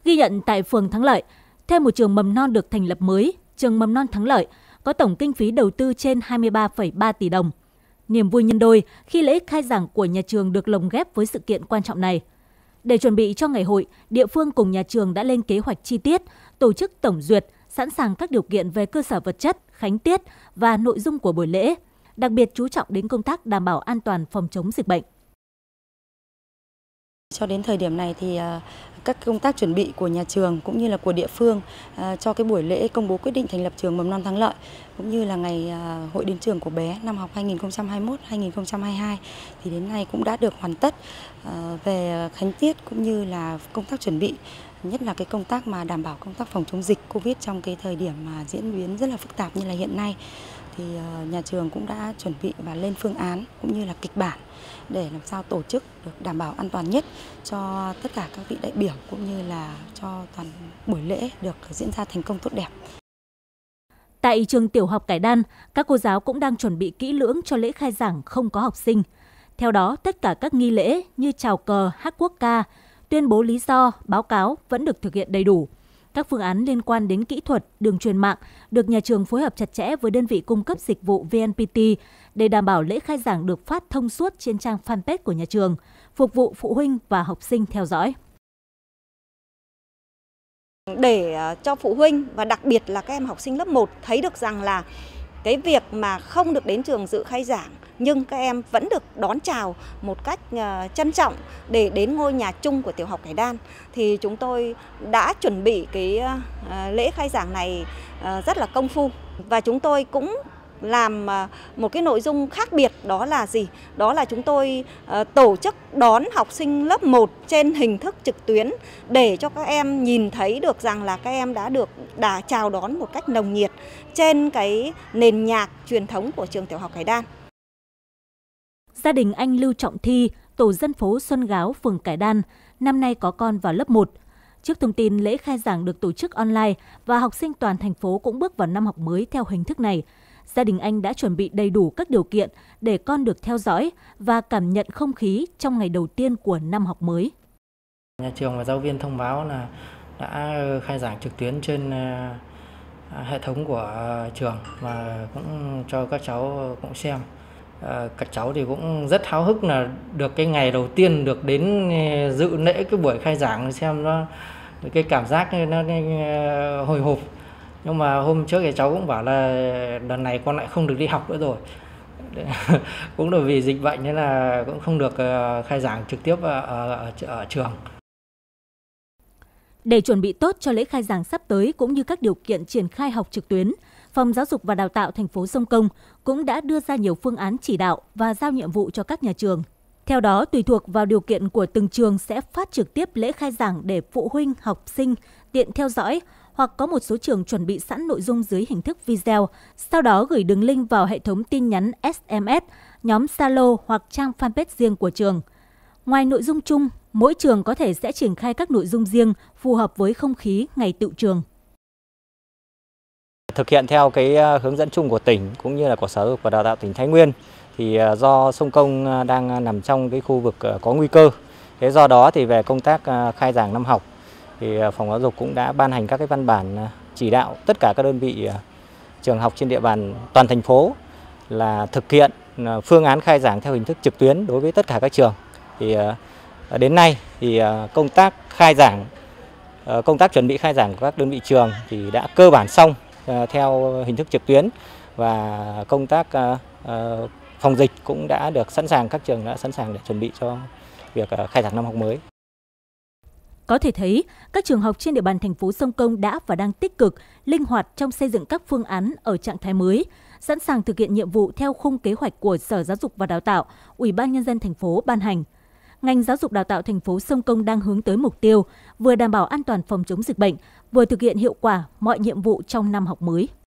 Ghi nhận tại phường Thắng Lợi, thêm một trường mầm non được thành lập mới, trường mầm non Thắng Lợi có tổng kinh phí đầu tư trên 23,3 tỷ đồng. Niềm vui nhân đôi khi lễ khai giảng của nhà trường được lồng ghép với sự kiện quan trọng này. Để chuẩn bị cho ngày hội, địa phương cùng nhà trường đã lên kế hoạch chi tiết, tổ chức tổng duyệt, sẵn sàng các điều kiện về cơ sở vật chất, khánh tiết và nội dung của buổi lễ, đặc biệt chú trọng đến công tác đảm bảo an toàn phòng chống dịch bệnh. Cho đến thời điểm này thì các công tác chuẩn bị của nhà trường cũng như là của địa phương cho cái buổi lễ công bố quyết định thành lập trường mầm non Thắng Lợi cũng như là ngày hội đến trường của bé năm học 2021-2022 thì đến nay cũng đã được hoàn tất về khánh tiết cũng như là công tác chuẩn bị, nhất là cái công tác mà đảm bảo công tác phòng chống dịch Covid trong cái thời điểm mà diễn biến rất là phức tạp như là hiện nay. Thì nhà trường cũng đã chuẩn bị và lên phương án cũng như là kịch bản để làm sao tổ chức được đảm bảo an toàn nhất cho tất cả các vị đại biểu cũng như là cho toàn buổi lễ được diễn ra thành công tốt đẹp. Tại trường tiểu học Cải Đan, các cô giáo cũng đang chuẩn bị kỹ lưỡng cho lễ khai giảng không có học sinh. Theo đó, tất cả các nghi lễ như chào cờ, hát quốc ca, tuyên bố lý do, báo cáo vẫn được thực hiện đầy đủ. Các phương án liên quan đến kỹ thuật, đường truyền mạng được nhà trường phối hợp chặt chẽ với đơn vị cung cấp dịch vụ VNPT để đảm bảo lễ khai giảng được phát thông suốt trên trang fanpage của nhà trường, phục vụ phụ huynh và học sinh theo dõi. Để cho phụ huynh và đặc biệt là các em học sinh lớp 1 thấy được rằng là cái việc mà không được đến trường dự khai giảng nhưng các em vẫn được đón chào một cách trân trọng để đến ngôi nhà chung của tiểu học Cải Đan thì chúng tôi đã chuẩn bị cái lễ khai giảng này rất là công phu và chúng tôi cũng làm một cái nội dung khác biệt, đó là gì? Đó là chúng tôi tổ chức đón học sinh lớp 1 trên hình thức trực tuyến để cho các em nhìn thấy được rằng là các em đã chào đón một cách nồng nhiệt trên cái nền nhạc truyền thống của trường tiểu học Cải Đan. Gia đình anh Lưu Trọng Thi, tổ dân phố Xuân Gáo, phường Cải Đan, năm nay có con vào lớp 1. Trước thông tin lễ khai giảng được tổ chức online và học sinh toàn thành phố cũng bước vào năm học mới theo hình thức này, gia đình anh đã chuẩn bị đầy đủ các điều kiện để con được theo dõi và cảm nhận không khí trong ngày đầu tiên của năm học mới. Nhà trường và giáo viên thông báo là đã khai giảng trực tuyến trên hệ thống của trường và cũng cho các cháu cũng xem. Các cháu thì cũng rất háo hức là được cái ngày đầu tiên được đến dự lễ cái buổi khai giảng, xem nó cái cảm giác nó hồi hộp. Nhưng mà hôm trước thì cháu cũng bảo là lần này con lại không được đi học nữa rồi. Cũng là vì dịch bệnh nên là cũng không được khai giảng trực tiếp ở trường. Để chuẩn bị tốt cho lễ khai giảng sắp tới cũng như các điều kiện triển khai học trực tuyến, Phòng Giáo dục và Đào tạo thành phố Sông Công cũng đã đưa ra nhiều phương án chỉ đạo và giao nhiệm vụ cho các nhà trường. Theo đó, tùy thuộc vào điều kiện của từng trường sẽ phát trực tiếp lễ khai giảng để phụ huynh, học sinh tiện theo dõi, hoặc có một số trường chuẩn bị sẵn nội dung dưới hình thức video, sau đó gửi đường link vào hệ thống tin nhắn SMS, nhóm Zalo hoặc trang fanpage riêng của trường. Ngoài nội dung chung, mỗi trường có thể sẽ triển khai các nội dung riêng phù hợp với không khí ngày tựu trường. Thực hiện theo cái hướng dẫn chung của tỉnh cũng như là của Sở Giáo dục và Đào tạo tỉnh Thái Nguyên thì do Sông Công đang nằm trong cái khu vực có nguy cơ. Thế do đó thì về công tác khai giảng năm học thì Phòng Giáo dục cũng đã ban hành các cái văn bản chỉ đạo tất cả các đơn vị trường học trên địa bàn toàn thành phố là thực hiện phương án khai giảng theo hình thức trực tuyến đối với tất cả các trường. Thì đến nay thì công tác khai giảng, công tác chuẩn bị khai giảng của các đơn vị trường thì đã cơ bản xong theo hình thức trực tuyến và công tác phòng dịch cũng đã được sẵn sàng, các trường đã sẵn sàng để chuẩn bị cho việc khai giảng năm học mới. Có thể thấy, các trường học trên địa bàn thành phố Sông Công đã và đang tích cực, linh hoạt trong xây dựng các phương án ở trạng thái mới, sẵn sàng thực hiện nhiệm vụ theo khung kế hoạch của Sở Giáo dục và Đào tạo, Ủy ban Nhân dân thành phố ban hành. Ngành Giáo dục Đào tạo thành phố Sông Công đang hướng tới mục tiêu vừa đảm bảo an toàn phòng chống dịch bệnh, vừa thực hiện hiệu quả mọi nhiệm vụ trong năm học mới.